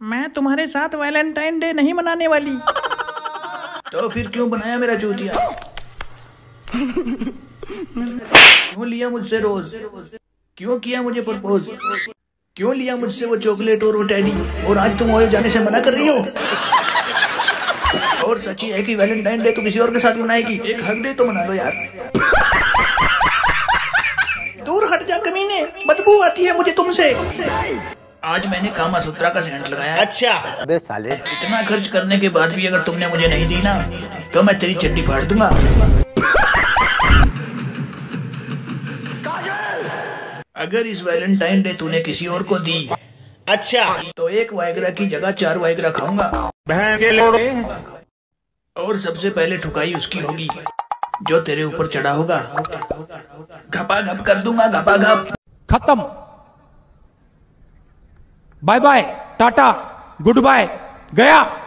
मैं तुम्हारे साथ वैलेंटाइन डे नहीं मनाने वाली। तो फिर क्यों बनाया मेरा चूतिया? क्यों लिया मुझसे रोज? क्यों किया मुझे प्रपोज? क्यों लिया मुझसे वो चॉकलेट और वो टेडी? और आज तुम ओयो जाने से मना कर रही हो? और सच्ची है कि वैलेंटाइन डे तो किसी और के साथ मनाएगी। एक हक डे तो मना लो यार। दूर हट जा कमीने, बदबू आती है मुझे तुमसे। आज मैंने कामा सूत्रा का सेंट लगाया। अच्छा अबे साले, इतना खर्च करने के बाद भी अगर तुमने मुझे नहीं दी ना तो मैं तेरी चड्डी फाड़ दूंगा। अगर इस वैलेंटाइन डे तूने किसी और को दी, अच्छा, तो एक वाइग्रा की जगह 4 वाइग्रा खाऊंगा। और सबसे पहले ठुकाई उसकी होगी जो तेरे ऊपर चढ़ा होगा। घपा घप कर दूंगा, घपा घप। खत्म। Bye bye, ta-ta, goodbye, गया।